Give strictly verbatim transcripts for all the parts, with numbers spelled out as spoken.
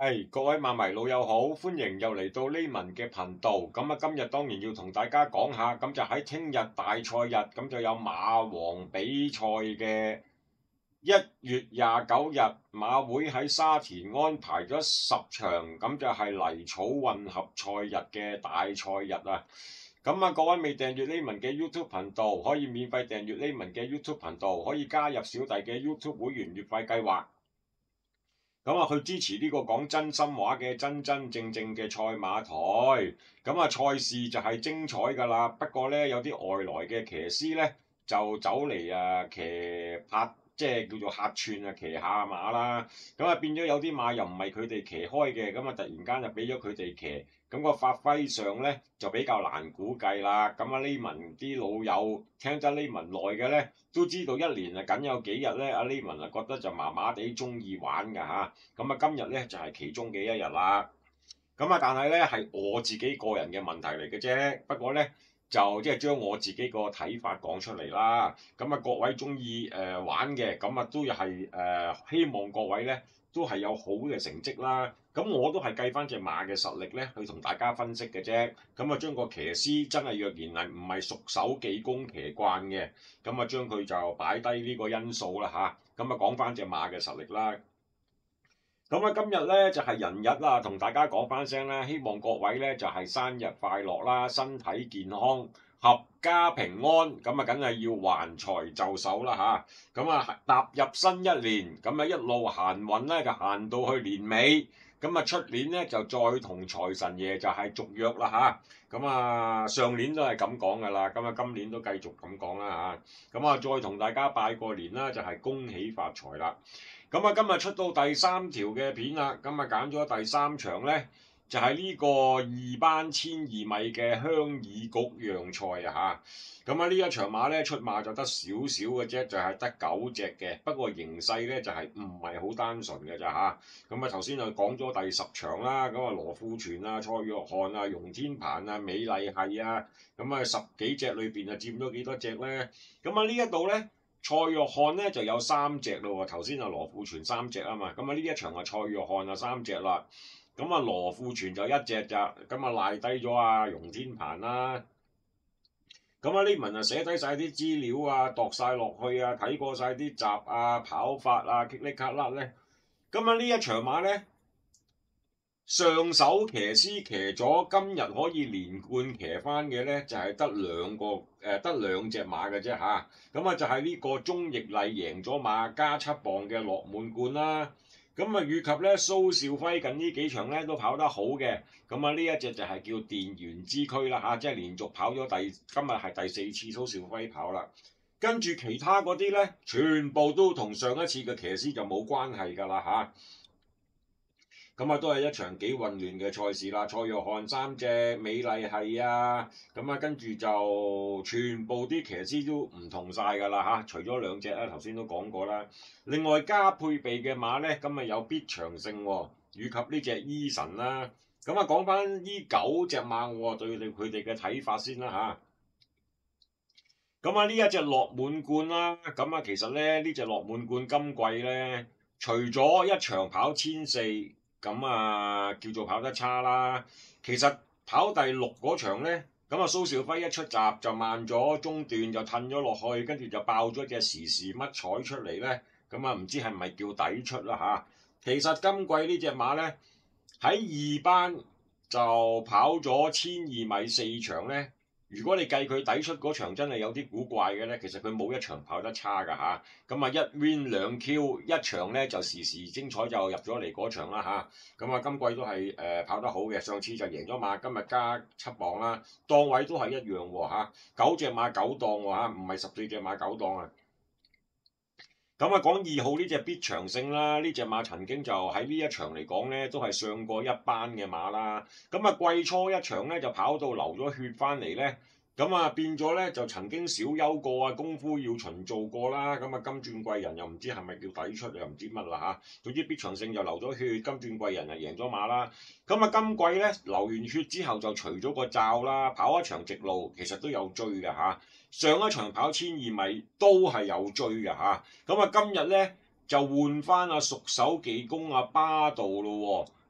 誒，各位馬迷老友好，歡迎又嚟到呢文嘅頻道。咁啊，今日當然要同大家講下，咁就喺聽日大賽日，咁就有馬王比賽嘅一月廿九日，馬會喺沙田安排咗十場，咁就係泥草混合賽日嘅大賽日啊。咁啊，各位未訂閱呢文嘅 YouTube 頻道，可以免費訂閱呢文嘅 YouTube 頻道，可以加入小弟嘅 YouTube 會員月費計劃。咁啊，去支持呢個講真心話嘅真真正正嘅賽馬台。咁啊，賽事就係精彩㗎啦。不過咧，有啲外來嘅騎師咧就走嚟啊騎拍，即係叫做客串啊騎下馬啦。咁啊變咗有啲馬又唔係佢哋騎開嘅，咁啊突然間就俾咗佢哋騎。咁個發揮上咧就比較難估計啦。咁啊呢文啲老友聽得呢文耐嘅咧，都知道一年啊僅有幾日咧，阿呢文啊覺得就麻麻地中意玩㗎嚇。咁啊今日咧就係其中嘅一日啦。咁啊但係咧係我自己個人嘅問題嚟嘅啫。不過咧就即係將我自己個睇法講出嚟啦。咁啊各位中意誒玩嘅，咁啊都係誒希望各位咧都係有好嘅成績啦。咁我都係計翻隻馬嘅實力咧，去同大家分析嘅啫。咁啊，將個騎師真係若然係唔係熟手技工騎慣嘅，咁啊將佢就擺低呢個因素啦吓，咁啊講翻隻馬嘅實力啦。咁啊，今日咧就係、是、人日啦，同大家講翻聲啦，希望各位咧就係、是、生日快樂啦，身體健康，合家平安。咁啊，梗係要橫財就手啦吓，咁啊，踏入新一年，咁啊一路行運咧就行到去年尾。咁啊，出年咧就再同財神爺就係續約啦吓，咁啊，上年都係咁講噶啦，咁啊今年都繼續咁講啦吓，咁啊再同大家拜個年啦，就係、是、恭喜發財啦。咁啊，今日出到第三條嘅片啦，咁啊揀咗第三場咧，就係、是、呢個二班千二米嘅鄉議局讓賽啊嚇。咁啊呢一場馬咧出馬就得少少嘅啫，就係、是、得九隻嘅。不過形勢咧就係唔係好單純嘅咋嚇。咁啊頭先就講咗第十場啦，咁啊羅富全啊、蔡約翰啊、容天鵬啊、美麗係啊，咁啊十幾隻裏邊啊佔咗幾多隻咧？咁啊呢一度咧。蔡約翰咧就有三隻咯喎，頭先啊羅富全三隻啊嘛，咁啊呢一場啊蔡約翰啊三隻啦，咁啊羅富全就一隻咋，咁啊賴低咗啊容天鵬啦，咁啊呢文啊寫低晒啲資料啊，度晒落去啊，睇過晒啲集啊、跑法啊、棘哩卡甩咧，咁啊呢一場馬咧。上手騎師騎咗今日可以連冠騎翻嘅咧，就係得兩個誒，得兩隻馬嘅啫嚇。咁啊就係呢個鍾易麗贏咗馬加七磅嘅落滿貫啦。咁啊以及咧蘇兆輝近呢幾場咧都跑得好嘅。咁啊呢一隻就係叫電源之區啦嚇，即係連續跑咗第今日係第四次蘇兆輝跑啦。跟住其他嗰啲咧，全部都同上一次嘅騎師就冇關係㗎啦嚇。咁啊，都係一場幾混亂嘅賽事啦。蔡約翰三隻，美麗係啊，咁啊跟住就全部啲騎師都唔同晒㗎啦嚇，除咗兩隻啦，頭先都講過啦。另外加配備嘅馬咧，咁啊有必長勝喎，以及呢隻醫神啦。咁啊講翻呢九隻馬，我對佢哋嘅睇法先啦吓，咁啊呢一隻落滿貫啦，咁啊其實咧呢隻落滿貫今季咧，除咗一場跑千四。咁啊，叫做跑得差啦。其實跑第六嗰場咧，咁啊蘇兆輝一出閘就慢咗，中段就褪咗落去，跟住就爆咗隻時時乜彩出嚟咧。咁啊唔知係咪叫底出啦嚇？其實今季呢隻馬咧喺二班就跑咗千二米四場咧。如果你計佢抵出嗰場真係有啲古怪嘅咧，其實佢冇一場跑得差㗎嚇。咁啊一 win 兩 Q， 一場咧就時時精彩就入咗嚟嗰場啦嚇。咁啊今季都係誒、呃、跑得好嘅，上次就贏咗馬，今日加七磅啦，檔位都係一樣喎嚇。九隻馬九檔喎嚇，唔係十四隻馬九檔啊。咁啊，講二號呢隻必長勝啦，呢隻馬曾經就喺呢一場嚟講咧，都係上過一班嘅馬啦。咁啊，季初一場咧就跑到流咗血翻嚟咧，咁啊變咗咧就曾經小休過啊，功夫要循做過啦。咁啊，金鑽貴人又唔知係咪叫底出又唔知乜啦嚇。總之必長勝就流咗血，金鑽貴人就贏咗馬啦。咁啊，今季咧流完血之後就除咗個罩啦，跑一場直路其實都有追嘅嚇。上一場跑千二米都係有追嘅嚇，咁啊今日咧就換翻阿熟手技工阿巴道咯喎，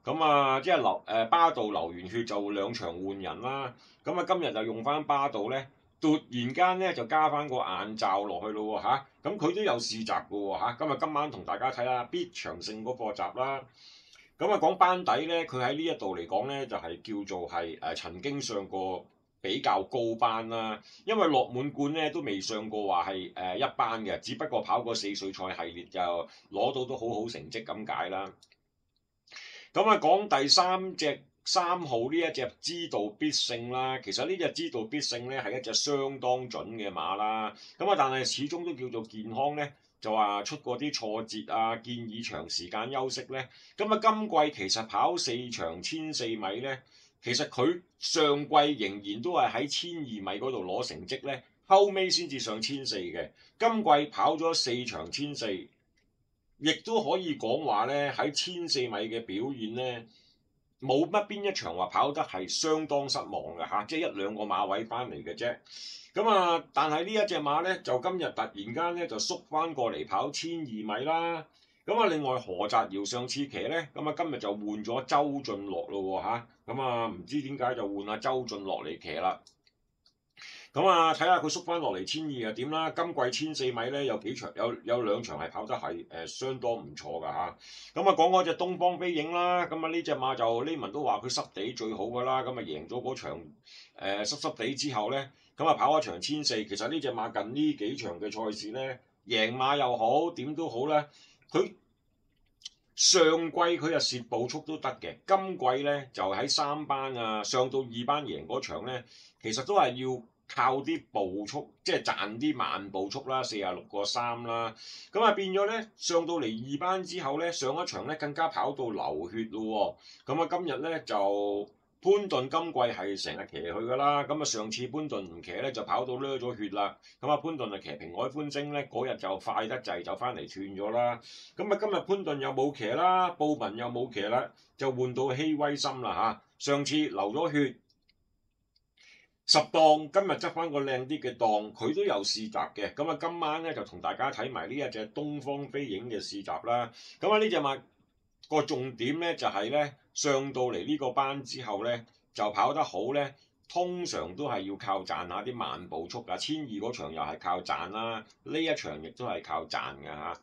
咁啊即係流誒巴道流完血就兩場換人啦。咁啊今日就用翻巴道咧，突然間咧就加翻個眼罩落去咯喎嚇。咁佢都有試閘嘅喎嚇。咁啊今晚同大家睇下必長勝嗰課集啦。咁啊講班底咧，佢喺呢一度嚟講咧，就係、是、叫做係誒、呃、曾經上過比較高班啦。因為落滿貫咧都未上過話係誒一班嘅，只不過跑過四歲賽系列就攞到都好好成績咁解啦。咁啊講第三隻三號呢一隻知道必勝啦，其實呢隻知道必勝咧係一隻相當準嘅馬啦。咁啊但係始終都叫做健康咧。就話出過啲挫折啊，建議長時間休息咧。咁啊，今季其實跑四場千四米咧，其實佢上季仍然都係喺千二米嗰度攞成績咧，後尾先至上千四嘅。今季跑咗四場千四，亦都可以講話咧喺千四米嘅表現咧，冇乜邊一場話跑得係相當失望嘅嚇，即係一兩個馬位翻嚟嘅啫。咁啊，但係呢一隻馬咧，就今日突然間咧就縮翻過嚟跑千二米啦。咁啊，另外何澤堯上次騎咧，咁啊今日就換咗周俊樂咯喎嚇。咁啊，唔知點解就換阿周俊樂嚟騎啦。咁啊，睇下佢縮翻落嚟千二又點啦。今季千四米咧有幾場有有兩場係跑得係誒、呃、相當唔錯㗎嚇。咁啊講嗰隻東方飛影啦，咁啊呢隻馬就呢文都話佢濕地最好㗎啦。咁啊贏咗嗰場誒、呃、濕濕地之後咧，咁啊跑一場千四。其實呢隻馬近呢幾場嘅賽事咧，贏馬又好點都好咧，佢上季佢就蝕步速都得嘅，今季咧就喺三班啊上到二班贏嗰場咧，其實都係要靠啲步速，即係賺啲慢步速啦，四十六個三啦，咁啊變咗咧上到嚟二班之後咧，上一場咧更加跑到流血咯喎，咁啊今日咧就潘頓今季係成日騎佢噶啦，咁啊上次潘頓唔騎咧就跑到掠咗血啦，咁啊潘頓啊騎平海歡星咧嗰日就快得滯就翻嚟斷咗啦，咁啊今日潘頓又冇騎啦，布文又冇騎啦，就換到希威森啦嚇，上次流咗血。十檔今日執翻個靚啲嘅檔，佢都有試閘嘅。咁啊，今晚咧就同大家睇埋呢一隻東方飛影嘅試閘啦。咁啊，呢隻馬個重點咧就係咧上到嚟呢個班之後咧就跑得好咧，通常都係要靠賺下啲慢步速㗎。千二嗰場又係靠賺啦，呢一場亦都係靠賺㗎嚇。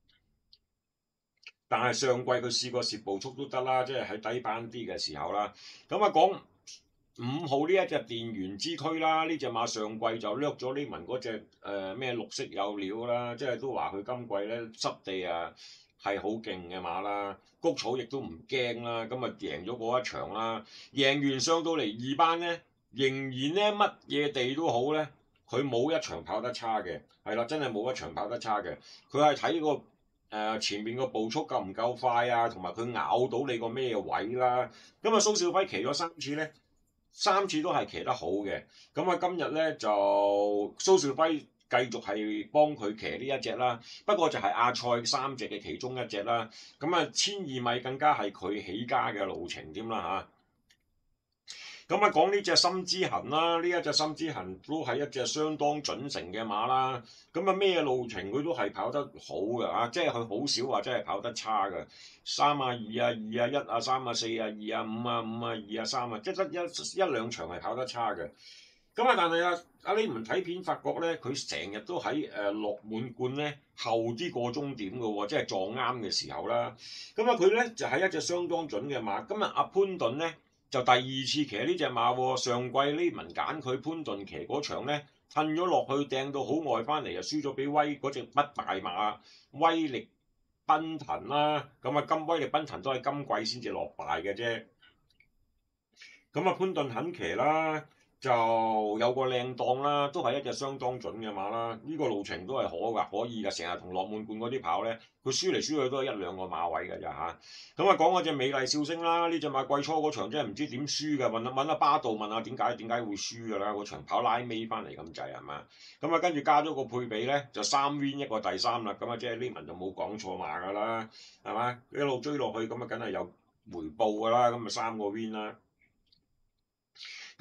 但係上季佢試過蝕步速都得啦，即係喺低班啲嘅時候啦。咁啊講。五號呢一隻電源之軀啦，呢隻馬上季就掠咗呢文嗰隻誒咩綠色有料啦，即係都話佢今季咧濕地啊係好勁嘅馬啦，谷草亦都唔驚啦，咁啊贏咗嗰一場啦，贏完上到嚟二班咧，仍然咧乜嘢地都好咧，佢冇一場跑得差嘅，係啦，真係冇一場跑得差嘅，佢係睇個誒、呃、前面個步速夠唔夠快啊，同埋佢咬到你個咩位啦，咁啊蘇少輝騎咗三次咧。三次都係騎得好嘅，咁啊今日咧就蘇兆輝繼續係幫佢騎呢一隻啦，不過就係阿賽三隻嘅其中一隻啦，咁啊千二米更加係佢起家嘅路程添啦嚇。咁啊講呢隻心之痕啦，呢一隻心之痕都係一隻相當準成嘅馬啦。咁啊咩路程佢都係跑得好嘅嚇，即係佢好少話真係跑得差嘅。三啊二啊二啊一啊三啊四啊二啊五啊五啊二啊三啊，即係得一一兩場係跑得差嘅。咁啊但係啊阿李文睇片發覺咧，佢成日都喺誒落滿貫咧後啲過終點嘅喎，即係撞啱嘅時候啦。咁啊佢咧就係一隻相當準嘅馬。今日阿潘頓咧。就第二次騎呢隻馬喎，上季呢文揀佢潘頓騎嗰場咧，褪咗落去掟到好外翻嚟，又輸咗俾威嗰隻不敗馬威力奔騰啦。咁啊，今威力奔騰都係今季先至落敗嘅啫。咁啊，潘頓肯騎啦，就有個靚檔啦，都係一隻相當準嘅馬啦。呢、這個路程都係可㗎，可以㗎。成日同落滿貫嗰啲跑咧，佢輸嚟輸去都係一兩個馬位㗎咋嚇。咁啊，講嗰隻美麗笑聲啦，呢隻馬季初嗰場真係唔知點輸㗎，問下問下巴道問下點解點解會輸㗎啦？嗰場跑拉尾翻嚟咁滯係嘛？咁啊，跟住加咗個配比咧，就三 win 一個第三啦。咁啊，即係呢文就冇講錯馬㗎啦，係嘛？一路追落去咁啊，梗係有回報㗎啦。咁啊，三個 win 啦。咁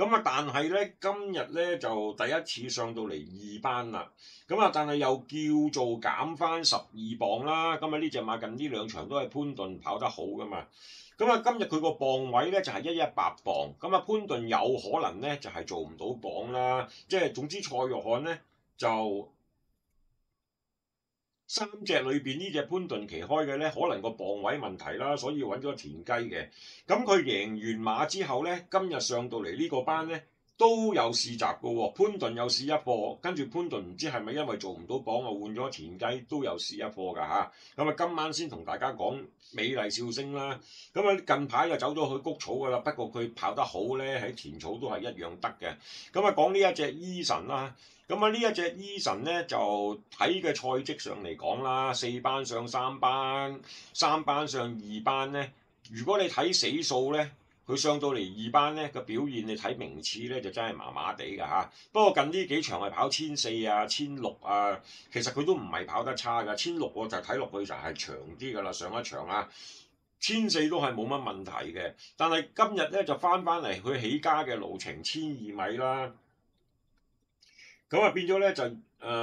咁啊，但係咧今日咧就第一次上到嚟二班啦。咁啊，但係又叫做減翻十二磅啦。咁啊，呢隻馬近呢兩場都係潘頓跑得好噶嘛。咁啊，今日佢個磅位咧就係一一八磅。咁啊，潘頓有可能咧就係做唔到磅啦。即係總之蔡約翰咧就。三隻裏邊呢隻潘頓騎開嘅咧，可能個磅位問題啦，所以揾咗田雞嘅。咁佢贏完馬之後咧，今日上到嚟呢個班咧都有試閘嘅喎。潘頓有試一課，跟住潘頓唔知係咪因為做唔到磅啊，換咗田雞都有試一課㗎嚇。咁啊，今晚先同大家講美麗笑聲啦。咁啊，近排就走咗去谷草㗎啦，不過佢跑得好咧，喺田草都係一樣得嘅。咁啊，講呢一隻 Eason 啦。咁啊，呢一隻 Eason 咧就睇嘅賽績上嚟講啦，四班上三班，三班上二班咧。如果你睇死數咧，佢上到嚟二班咧個表現，你睇名次咧就真係麻麻地㗎嚇。不過近呢幾場係跑千四啊、千六啊，其實佢都唔係跑得差㗎。千六我就睇落去就係長啲㗎啦，上一場啊，千四都係冇乜問題嘅。但係今日咧就翻翻嚟佢起家嘅路程千二米啦。咁啊變咗咧就誒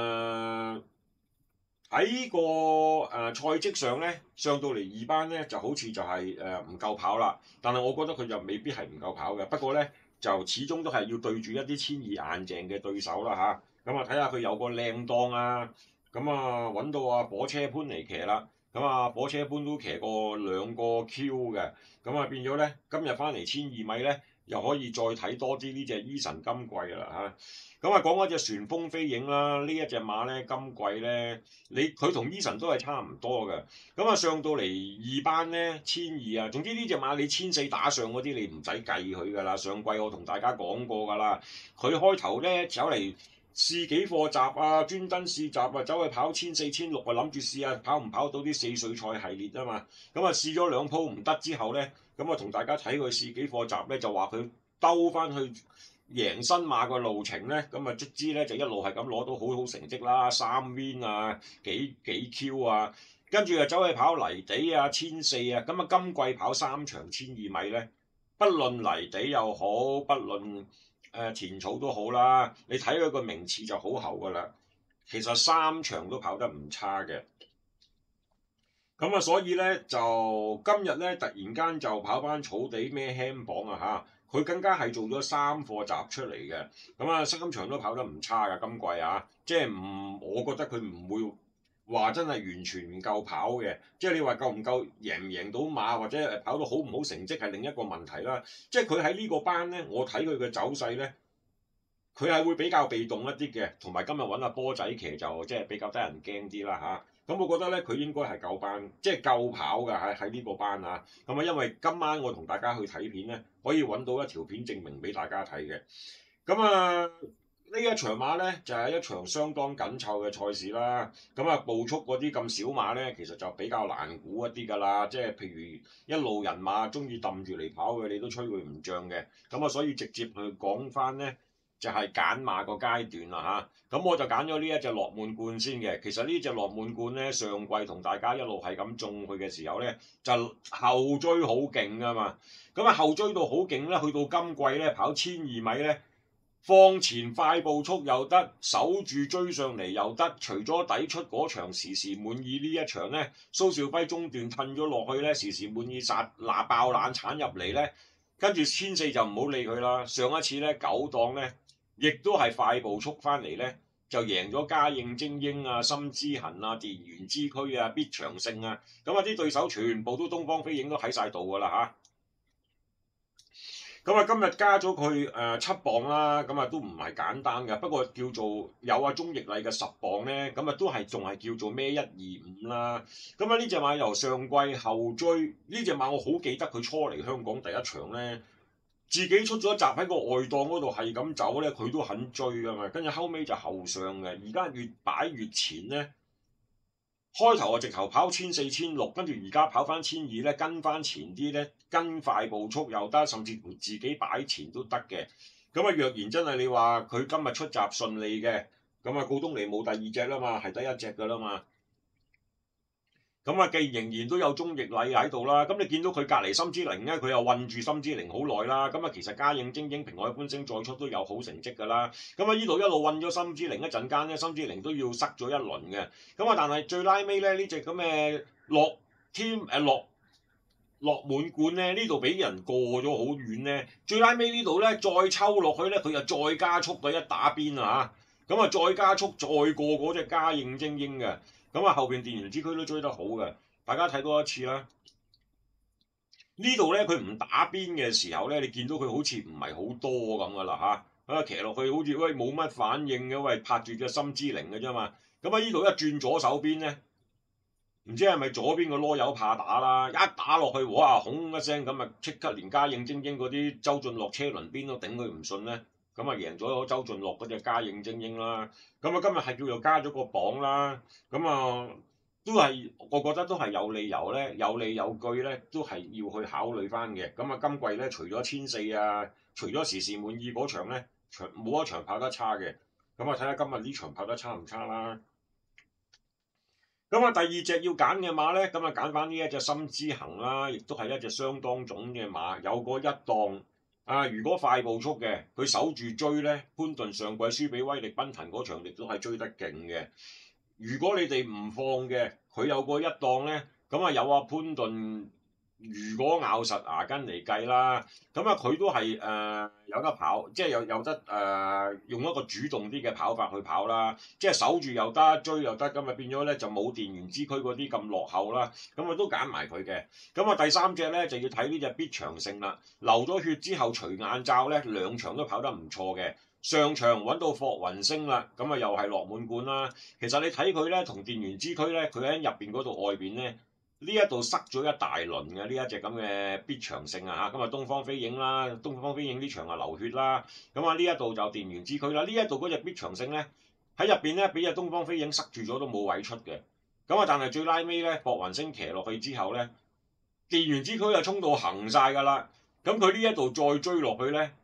喺、呃、個誒、呃、賽績上咧上到嚟二班咧就好似就係誒唔夠跑啦，但係我覺得佢就未必係唔夠跑嘅，不過咧就始終都係要對住一啲千二硬淨嘅對手啦吓，咁啊睇下佢有個靚檔啊，咁啊揾到啊火車潘嚟騎啦，咁啊火車潘都騎過兩個 Q 嘅，咁啊變咗咧今日翻嚟千二米咧又可以再睇多啲呢隻 Eason 金貴啦嚇。咁啊，講嗰隻旋風飛影啦，呢一隻馬咧，今季咧，你佢同 Eason 都係差唔多嘅。咁啊，上到嚟二班咧，千二啊，總之呢隻馬你千四打上嗰啲，你唔使計佢噶啦。上季我同大家講過噶啦，佢開頭咧走嚟試幾課閘啊，專登試閘啊，走去跑千四千六啊，諗住試下跑唔跑到啲四歲賽系列啊嘛。咁啊，試咗兩鋪唔得之後咧，咁啊同大家睇佢試幾課閘咧，就話佢兜翻去。贏新馬個路程咧，咁啊卒之咧就一路係咁攞到好好成績啦，三 win 啊，幾幾 Q 啊，跟住又走去跑泥地啊，千四啊，咁啊今季跑三場千二米咧，不論泥地又好，不論誒、呃、田草都好啦，你睇佢個名次就好厚噶啦，其實三場都跑得唔差嘅，咁啊所以咧就今日咧突然間就跑翻草地咩輕磅啊嚇！佢更加係做咗三課閘出嚟嘅，咁啊三場都跑得唔差㗎，今季啊，即係唔，我覺得佢唔會話真係完全唔夠跑嘅，即係你話夠唔夠贏唔贏到馬或者誒跑到好唔好成績係另一個問題啦。即係佢喺呢個班咧，我睇佢嘅走勢咧，佢係會比較被動一啲嘅，同埋今日揾阿波仔騎就即係比較得人驚啲啦嚇。咁我覺得咧，佢應該係夠班，即係夠跑㗎喺喺呢個班啊。咁啊，因為今晚我同大家去睇片咧，可以揾到一條片證明俾大家睇嘅。咁啊，呢一場馬咧就係一場相當緊湊嘅賽事啦。咁啊，步速嗰啲咁少馬咧，其實就比較難估一啲㗎啦。即係譬如一路人馬中意揼住嚟跑嘅，你都吹佢唔漲嘅。咁啊，所以直接去講翻咧。就係揀馬個階段啦嚇，咁我就揀咗呢一隻落滿貫先嘅。其實呢隻落滿貫咧，上季同大家一路係咁中佢嘅時候咧，就後追好勁噶嘛。咁啊後追到好勁咧，去到今季咧跑千二米咧，放前快步速又得，守住追上嚟又得。除咗抵出嗰場時時滿意呢一場咧，蘇兆輝中段褪咗落去咧，時時滿意殺嗱爆冷鏟入嚟咧，跟住千四就唔好理佢啦。上一次咧九檔咧。亦都係快步速翻嚟咧，就贏咗嘉應精英啊、深之痕啊、電源之區啊、必長勝啊，咁啊啲對手全部都東方飛影都喺晒度㗎啦嚇。咁啊今日加咗佢誒七磅啦，咁啊都唔係簡單嘅，不過叫做有啊鍾易禮嘅十磅咧，咁啊都係仲係叫做孭一二五啦。咁啊呢隻馬由上季後追，呢隻馬我好記得佢初嚟香港第一場咧。自己出咗閘喺個外檔嗰度係咁走咧，佢都肯追噶嘛。跟住後尾就後上嘅，而家越擺越前咧。開頭啊，直頭跑千四千六，跟住而家跑翻千二咧，跟翻前啲咧，跟快步速又得，甚至乎自己擺前都得嘅。咁啊，若然真係你話佢今日出閘順利嘅，咁啊，告東尼冇第二隻啦嘛，係得一隻噶啦嘛。 咁啊，既然仍然都有鐘易禮喺度啦，咁你見到佢隔離深之靈咧，佢又韞住深之靈好耐啦。咁啊，其實嘉應精英、平海觀星再出都有好成績㗎啦。咁啊，呢度一路韞咗深之靈一陣間咧，深之靈都要塞咗一輪嘅。咁啊，但係最拉尾咧，呢隻咁嘅落添誒落落滿貫咧，呢度俾人過咗好遠咧。最拉尾呢度咧，再抽落去咧，佢又再加速嘅一打邊啊嚇。咁啊，再加速再過嗰隻嘉應精英嘅。咁啊，後邊電源之區都追得好嘅，大家睇多一次啦。呢度咧，佢唔打邊嘅時候咧，你見到佢好似唔係好多咁噶啦嚇，啊騎落去好似喂冇乜反應嘅，喂拍住隻深之靈嘅啫嘛。咁啊，呢度一轉左手邊咧，唔知係咪左邊個囉柚怕打啦，一打落去，哇轟一聲咁啊，即刻連嘉應精英嗰啲周俊樂車輪邊都頂佢唔順咧，咁啊贏咗周俊樂嗰隻嘉應精英啦。咁啊今日係叫做加咗個榜啦，咁啊都係我覺得都係有理由咧，有理有據咧，都係要去考慮翻嘅。咁啊今季咧，除咗千四啊，除咗時時滿意嗰場咧，場冇一場跑得差嘅。咁啊睇下今日呢場跑得差唔差啦。咁啊，第二隻要揀嘅馬咧，咁啊揀翻呢一隻深之行啦，亦都係一隻相當種嘅馬，有個一檔啊。如果快步速嘅，佢守住追咧，潘頓上季輸俾威力奔騰嗰場，亦都係追得勁嘅。如果你哋唔放嘅，佢有個一檔咧，咁啊有阿潘頓。如果咬實牙根嚟計啦，咁啊佢都係誒、呃、有得跑，即係有有得誒、呃、用一個主動啲嘅跑法去跑啦，即係守住又得，追又得，咁啊變咗咧就冇電源之區嗰啲咁落後啦，咁啊都揀埋佢嘅。咁啊第三隻咧就要睇呢隻必長勝啦，流咗血之後除眼罩咧兩場都跑得唔錯嘅，上場揾到霍雲星啦，咁啊又係落滿貫啦。其實你睇佢咧同電源之區咧，佢喺入邊嗰度外邊咧。呢一度塞咗一大輪嘅呢一隻咁嘅必長勝啊嚇，咁啊東方飛影啦，東方飛影呢場啊流血啦，咁啊呢一度就電源之區啦，呢一度嗰隻必長勝咧喺入邊咧俾隻東方飛影塞住咗都冇位出嘅，咁啊但係最拉尾咧博雲星騎落去之後咧，電源之區就衝到行晒㗎啦，咁佢呢一度再追落去咧，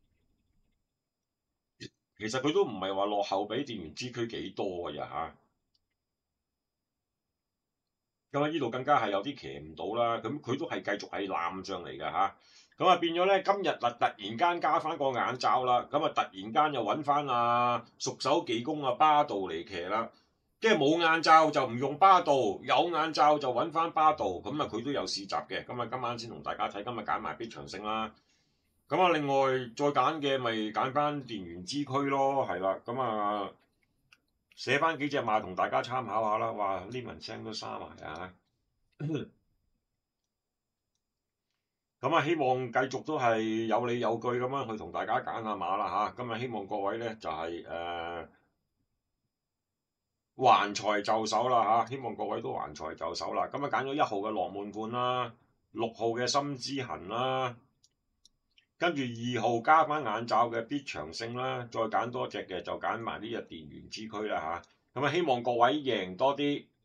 其實佢都唔係話落後俾電源之區幾多㗎咋嚇。咁啊！呢度更加係有啲騎唔到啦，咁佢都係繼續係攬上嚟㗎嚇。咁啊變咗咧，今日嗱突然間加翻個眼罩啦，咁啊突然間又揾翻啊熟手技工啊巴道嚟騎啦，即係冇眼罩就唔用巴道，有眼罩就揾翻巴道，咁啊佢都有試閘嘅。咁啊今晚先同大家睇，今日揀埋必長勝啦。咁啊另外再揀嘅咪揀翻電源之區咯，係啦，咁啊。寫翻幾隻馬同大家參考下啦，哇！呢文聲都沙埋啊！咁啊，希望繼續都係有理有據咁樣去同大家揀下馬啦嚇。咁啊，希望各位咧就係誒橫財就手啦嚇，希望各位都橫財就手啦。咁啊，揀咗一號嘅羅滿貫啦，六號嘅深之行啦，跟住二號加翻眼罩嘅必長勝啦，再揀多隻嘅就揀埋呢隻電源之區啦嚇。咁啊，希望各位贏多啲。